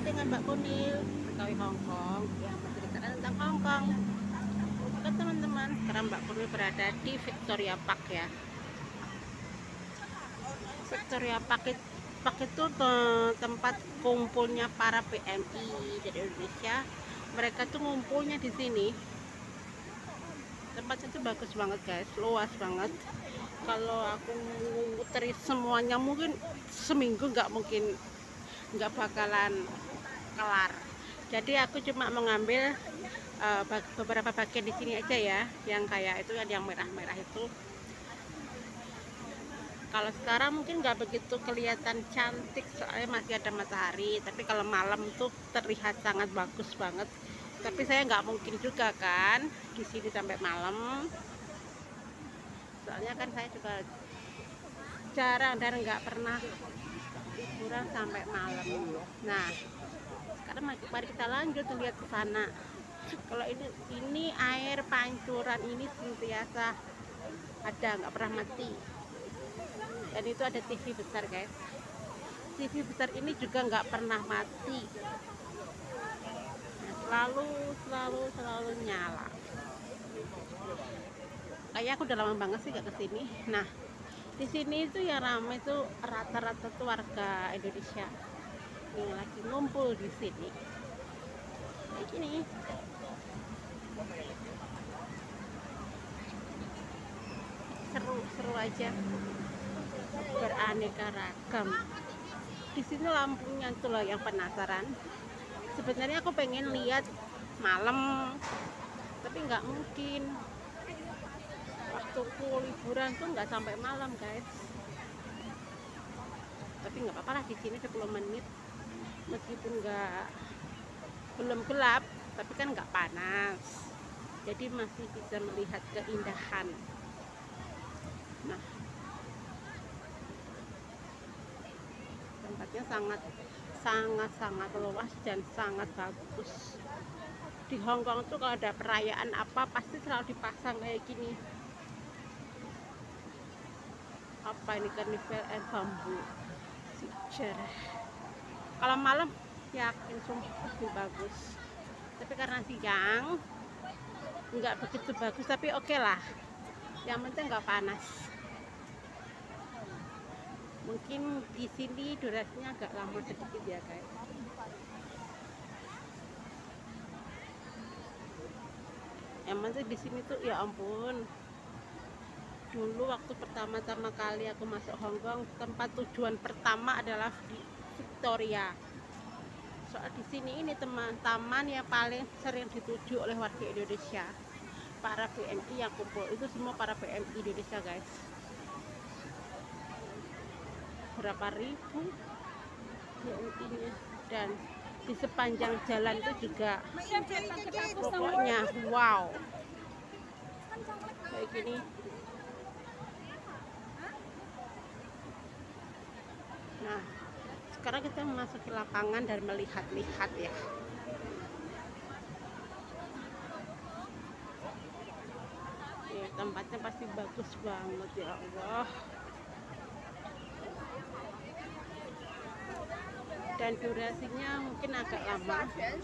dengan Mbak Kunil Betawi Hongkong yang menceritakan tentang Hongkong. Oke teman-teman, sekarang Mbak Kunil berada di Victoria Park ya. Victoria Park itu tempat kumpulnya para PMI dari Indonesia. Mereka tuh ngumpulnya di sini. Tempatnya itu bagus banget guys, luas banget. Kalau aku muterin semuanya mungkin seminggu nggak bakalan kelar. Jadi aku cuma mengambil beberapa bagian di sini aja ya, yang kayak itu yang merah-merah itu. Kalau sekarang mungkin nggak begitu kelihatan cantik soalnya masih ada matahari, tapi kalau malam tuh terlihat sangat bagus banget. Tapi saya nggak mungkin juga kan di sini sampai malam, soalnya kan saya juga jarang dan nggak pernah liburan sampai malam. Nah, sekarang mari kita lanjut lihat ke sana. Kalau ini air pancuran ini sentiasa ada, nggak pernah mati. Dan itu ada TV besar guys. TV besar ini juga nggak pernah mati. Nah, selalu nyala. Kayak aku udah lama banget sih gak kesini. Nah, di sini itu yang ramai itu rata-rata tuh warga Indonesia yang lagi ngumpul di sini. Kayak gini. Seru aja, beraneka ragam. Di sini lampunya itu loh yang penasaran. Sebenarnya aku pengen lihat malam, tapi nggak mungkin. Waktuku liburan tuh nggak sampai malam guys. Tapi nggak apa-apa lah, di sini 10 menit, meskipun belum gelap, tapi kan nggak panas. Jadi masih bisa melihat keindahan. Nah, tempatnya sangat luas dan sangat bagus. Di Hongkong tuh kalau ada perayaan apa pasti selalu dipasang kayak gini. Apa ini, karnival and bambu sejarah. Kalau malam yakin sumpah lebih bagus, tapi karena siang nggak begitu bagus, tapi oke lah, yang penting nggak panas. Mungkin di sini durasinya agak lama sedikit ya guys. Yang penting di sini tuh ya ampun. Dulu waktu pertama-tama kali aku masuk Hongkong, tempat tujuan pertama adalah di Victoria. Soal di sini ini taman yang paling sering dituju oleh warga Indonesia. Para PMI yang kumpul itu semua para PMI Indonesia guys. Berapa ribu PMI-nya, dan di sepanjang jalan itu juga pokoknya wow kayak gini. Nah, sekarang kita memasuki lapangan dan melihat-lihat ya. Tempatnya pasti bagus banget ya Allah. Dan durasinya mungkin agak lama,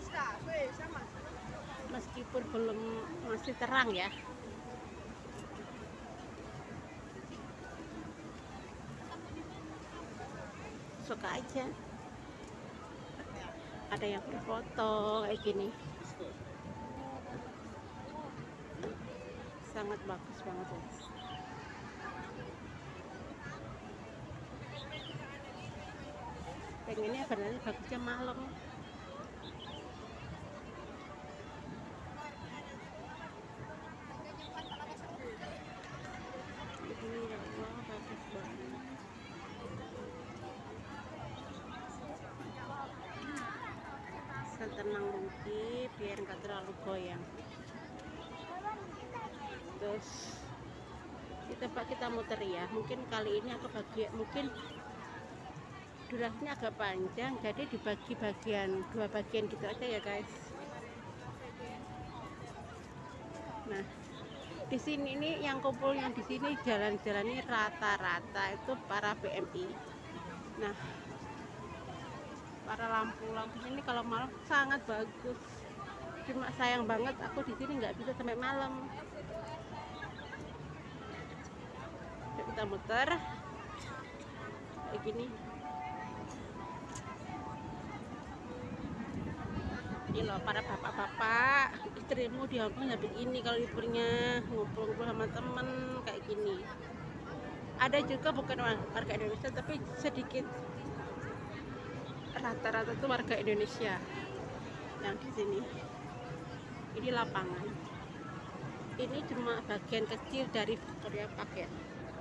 meskipun masih terang ya. Suka aja, ada yang berfoto kayak gini, sangat bagus banget ya. Pengennya sebenarnya bagusnya malam. Ini ya Allah, bagus banget. Setenang mungkin biar nggak terlalu goyang. Terus kita muter ya. Mungkin kali ini aku mungkin durasinya agak panjang, jadi dibagi dua bagian gitu aja ya guys. Nah, di sini ini yang kumpul yang di sini jalan-jalan ini rata-rata itu para PMI. Nah, para lampu ini kalau malam sangat bagus. Cuma sayang banget aku di sini nggak bisa sampai malam. Yuk kita muter kayak gini. Ini loh para bapak-bapak, istrimu di Hongkong ya begini kalau liburnya, ngumpul-ngumpul sama temen kayak gini. Ada juga bukan warga Indonesia tapi sedikit, rata-rata tuh warga Indonesia yang di sini. Ini lapangan. Ini cuma bagian kecil dari Victoria Park ya.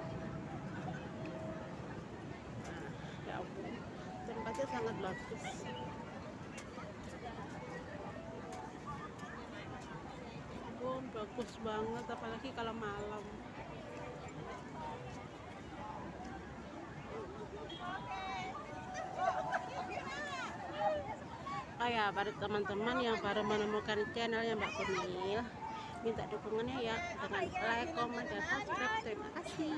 Ya ampun, tempatnya sangat bagus. Bagus banget, apalagi kalau malam. Ya, pada teman-teman yang baru menemukan channelnya Mbak Kunil, minta dukungannya ya dengan like, komen, dan subscribe. Terima kasih.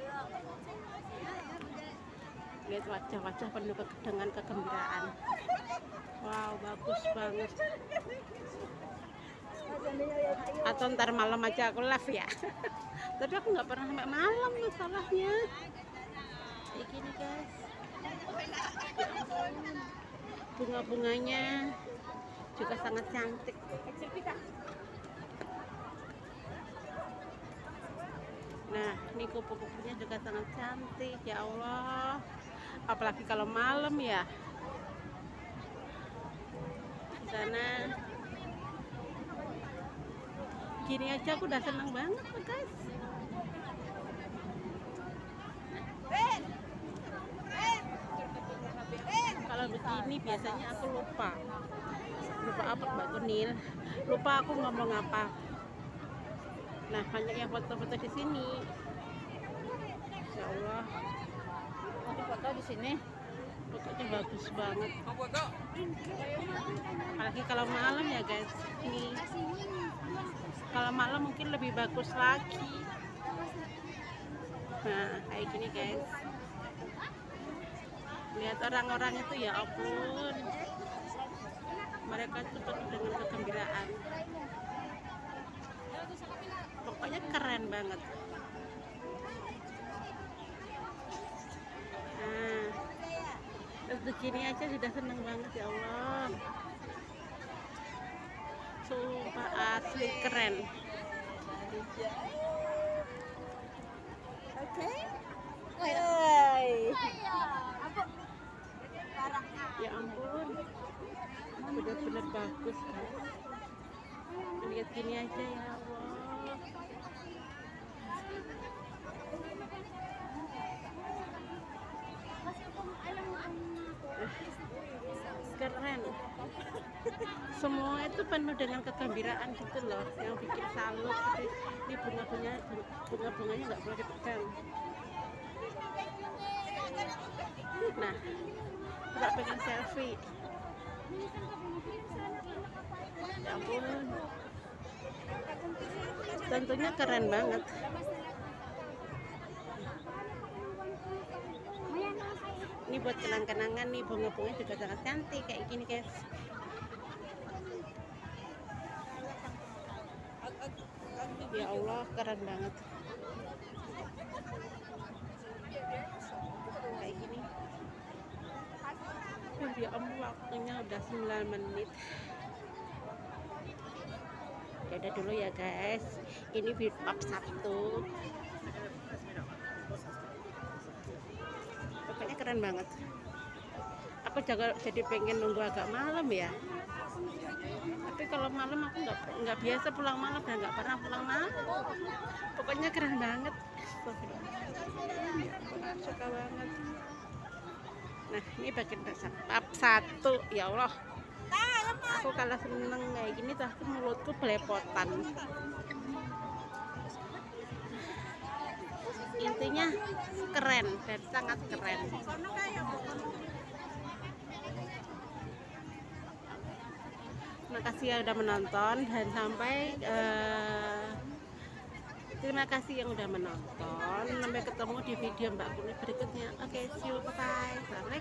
Lihat wajah-wajah penuh dengan kegembiraan. Wow, bagus banget. Atau ntar malam aja aku live ya. Tapi aku nggak pernah sampai malam masalahnya. Kayak gini guys. Bunga-bunganya juga sangat cantik. Nah, ini kupu-kupunya juga sangat cantik. Ya Allah, apalagi kalau malam ya. Di sana gini aja aku udah seneng banget guys. Kalau begini biasanya aku lupa apa Mbak Kunil, lupa aku ngomong apa. Nah, banyak yang foto-foto di sini. Ya Allah, foto di sini pokoknya bagus banget. Apalagi kalau malam ya guys. Ini kalau malam mungkin lebih bagus lagi. Nah, kayak gini guys. Lihat orang-orang itu, ya ampun, mereka itu penuh dengan kegembiraan. Pokoknya keren banget. Nah, terus begini aja sudah seneng banget. Ya Allah, sumpah asli keren. Oke. Ya ampun, benar-benar bagus kan. Lihat gini aja ya Allah. Keren. Semua itu penuh dengan kegembiraan gitu loh, yang bikin salut. Ini bunga-bunganya nggak boleh dipegang. Nah, coba pengen selfie. Ya ampun, tentunya keren banget. Ini buat kenang-kenangan nih, bunga-bunganya juga sangat cantik kayak gini guys. Ya Allah, keren banget. Kayak gini. Ya ampun, waktunya udah 9 menit. Ya udah dulu ya guys. Ini bab 1. Pokoknya keren banget. Aku jadi pengen nunggu agak malam ya. Tapi kalau malam aku nggak biasa pulang malam dan nggak pernah pulang malam. Pokoknya keren banget. Suka banget. Nah, ini bagian bab 1. Ya Allah, aku kalau seneng kayak gini tapi mulutku belepotan. Intinya keren dan sangat keren. Terima kasih yang udah menonton dan terima kasih yang udah menonton. Sampai ketemu di video Mbak Kunil berikutnya. Oke, see you, bye.